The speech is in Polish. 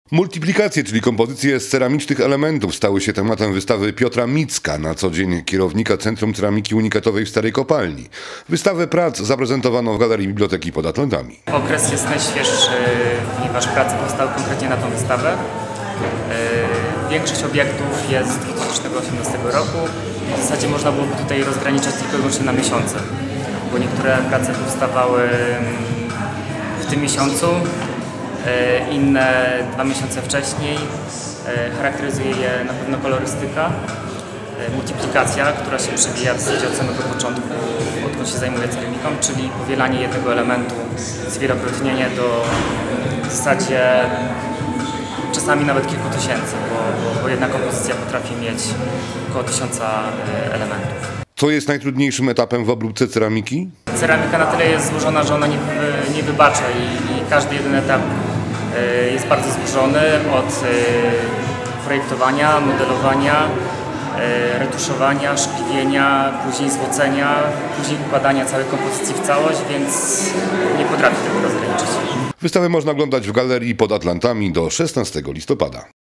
Multiplikacje, czyli kompozycje z ceramicznych elementów, stały się tematem wystawy Piotra Micka, na co dzień kierownika Centrum Ceramiki Unikatowej w Starej Kopalni. Wystawę prac zaprezentowano w Galerii Biblioteki pod Atlantami. Okres jest najświeższy, ponieważ prace powstały konkretnie na tą wystawę. Większość obiektów jest z 2018 roku. W zasadzie można byłoby tutaj rozgraniczać tylko i wyłącznie na miesiące, bo niektóre prace powstawały w tym miesiącu, inne 2 miesiące wcześniej. Charakteryzuje je na pewno kolorystyka, multiplikacja, która się przewija w zasadzie od samego początku, odkąd się zajmuję ceramiką, czyli powielanie jednego elementu, zwielokrotnienie do w zasadzie czasami nawet kilku tysięcy, bo jedna kompozycja potrafi mieć około 1000 elementów. Co jest najtrudniejszym etapem w obróbce ceramiki? Ceramika na tyle jest złożona, że ona nie wybacza i każdy jeden etap jest bardzo złożony, od projektowania, modelowania, retuszowania, szkliwienia, później złocenia, później układania całej kompozycji w całość, więc nie potrafię tego rozgraniczyć. Wystawę można oglądać w Galerii pod Atlantami do 16 listopada.